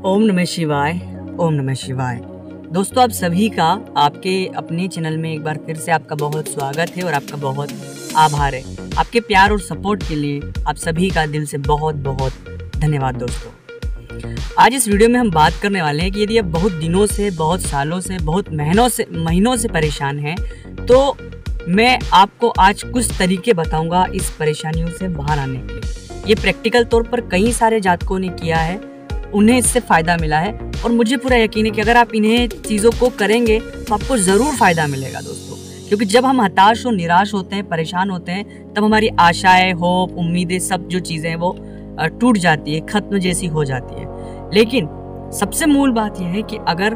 ओम नमः शिवाय। ओम नमः शिवाय। दोस्तों, आप सभी का आपके अपने चैनल में एक बार फिर से आपका बहुत स्वागत है और आपका बहुत आभार है। आपके प्यार और सपोर्ट के लिए आप सभी का दिल से बहुत बहुत धन्यवाद। दोस्तों, आज इस वीडियो में हम बात करने वाले हैं कि यदि आप बहुत दिनों से, बहुत सालों से, बहुत महीनों से परेशान हैं, तो मैं आपको आज कुछ तरीके बताऊंगा इस परेशानियों से बाहर आने के लिए। ये प्रैक्टिकल तौर पर कई सारे जातकों ने किया है, उन्हें इससे फ़ायदा मिला है और मुझे पूरा यकीन है कि अगर आप इन्हें चीज़ों को करेंगे तो आपको ज़रूर फ़ायदा मिलेगा दोस्तों। क्योंकि जब हम हताश और निराश होते हैं, परेशान होते हैं, तब हमारी आशाएं, होप, उम्मीदें, सब जो चीज़ें हैं वो टूट जाती है, खत्म जैसी हो जाती है। लेकिन सबसे मूल बात यह है कि अगर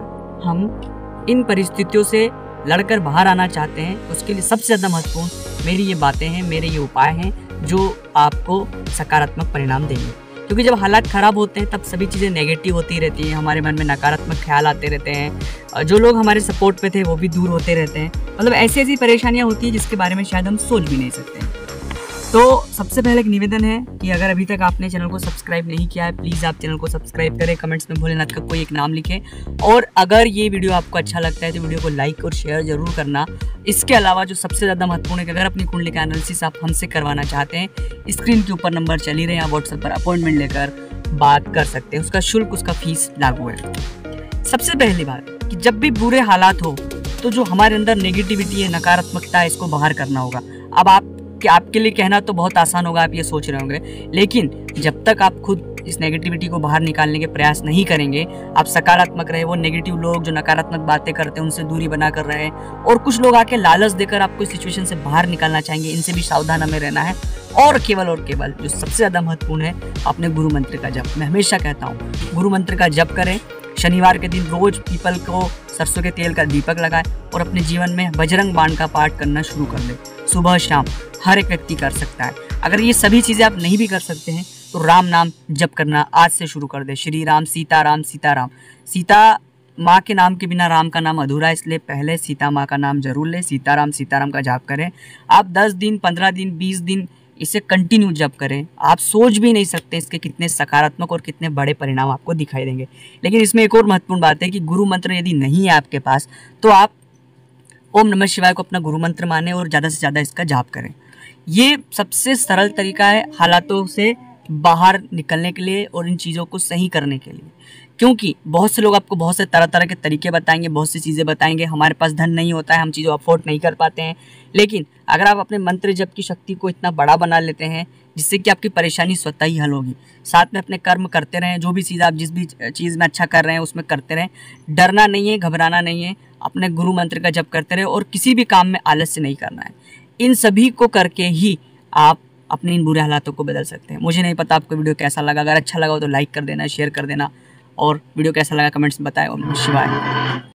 हम इन परिस्थितियों से लड़कर बाहर आना चाहते हैं, उसके लिए सबसे ज़्यादा महत्वपूर्ण मेरी ये बातें हैं, मेरे ये उपाय हैं जो आपको सकारात्मक परिणाम देंगे। क्योंकि जब हालात ख़राब होते हैं तब सभी चीज़ें नेगेटिव होती रहती हैं, हमारे मन में नकारात्मक ख्याल आते रहते हैं, जो लोग हमारे सपोर्ट पे थे वो भी दूर होते रहते हैं। मतलब ऐसी ऐसी परेशानियां होती हैं जिसके बारे में शायद हम सोच भी नहीं सकते हैं। तो सबसे पहले एक निवेदन है कि अगर अभी तक आपने चैनल को सब्सक्राइब नहीं किया है, प्लीज़ आप चैनल को सब्सक्राइब करें, कमेंट्स में भोलेनाथ का कोई एक नाम लिखें और अगर ये वीडियो आपको अच्छा लगता है तो वीडियो को लाइक और शेयर जरूर करना। इसके अलावा जो सबसे ज़्यादा महत्वपूर्ण है कि अगर अपनी कुंडली का एनालिसिस आप हमसे करवाना चाहते हैं, स्क्रीन के ऊपर नंबर चल ही रहे हैं, आप व्हाट्सएप पर अपॉइंटमेंट लेकर बात कर सकते हैं। उसका शुल्क, उसका फीस लागू है। सबसे पहली बात कि जब भी बुरे हालात हो तो जो हमारे अंदर नेगेटिविटी है, नकारात्मकता है, इसको बाहर करना होगा। अब आपके लिए कहना तो बहुत आसान होगा, आप ये सोच रहे होंगे, लेकिन जब तक आप खुद इस नेगेटिविटी को बाहर निकालने के प्रयास नहीं करेंगे, आप सकारात्मक रहे, वो नेगेटिव लोग जो नकारात्मक बातें करते हैं उनसे दूरी बना कर रहे हैं और कुछ लोग आके लालच देकर आपको इस सिचुएशन से बाहर निकालना चाहेंगे, इनसे भी सावधान हमें रहना है। और केवल जो सबसे ज़्यादा महत्वपूर्ण है, अपने गुरु मंत्र का जप। मैं हमेशा कहता हूँ गुरु मंत्र का जप करें। शनिवार के दिन रोज पीपल को सरसों के तेल का दीपक लगाएं और अपने जीवन में बजरंग बाण का पाठ करना शुरू कर दें। सुबह शाम हर एक व्यक्ति कर सकता है। अगर ये सभी चीज़ें आप नहीं भी कर सकते हैं तो राम नाम जप करना आज से शुरू कर दें। श्री राम सीताराम सीताराम। सीता माँ के नाम के बिना राम का नाम अधूरा है, इसलिए पहले सीता माँ का नाम जरूर लें। सीताराम सीताराम का जाप करें। आप 10 दिन, 15 दिन, 20 दिन इसे कंटिन्यू जप करें। आप सोच भी नहीं सकते इसके कितने सकारात्मक और कितने बड़े परिणाम आपको दिखाई देंगे। लेकिन इसमें एक और महत्वपूर्ण बात है कि गुरु मंत्र यदि नहीं है आपके पास तो आप ओम नमः शिवाय को अपना गुरु मंत्र माने और ज़्यादा से ज़्यादा इसका जाप करें। ये सबसे सरल तरीका है हालातों से बाहर निकलने के लिए और इन चीज़ों को सही करने के लिए। क्योंकि बहुत से लोग आपको बहुत से तरह तरह के तरीके बताएंगे, बहुत सी चीज़ें बताएंगे। हमारे पास धन नहीं होता है, हम चीज़ों अफोर्ड नहीं कर पाते हैं। लेकिन अगर आप अपने मंत्र जप की शक्ति को इतना बड़ा बना लेते हैं जिससे कि आपकी परेशानी स्वतः ही हल होगी। साथ में अपने कर्म करते रहें, जो भी चीज़ आप जिस भी चीज़ में अच्छा कर रहे हैं उसमें करते रहें। डरना नहीं है, घबराना नहीं है, अपने गुरु मंत्र का जप करते रहें और किसी भी काम में आलस्य नहीं करना है। इन सभी को करके ही आप अपने इन बुरे हालातों को बदल सकते हैं। मुझे नहीं पता आपको वीडियो कैसा लगा, अगर अच्छा लगा हो तो लाइक कर देना, शेयर कर देना और वीडियो कैसा लगा कमेंट्स में बताएं। ओम नमः शिवाय।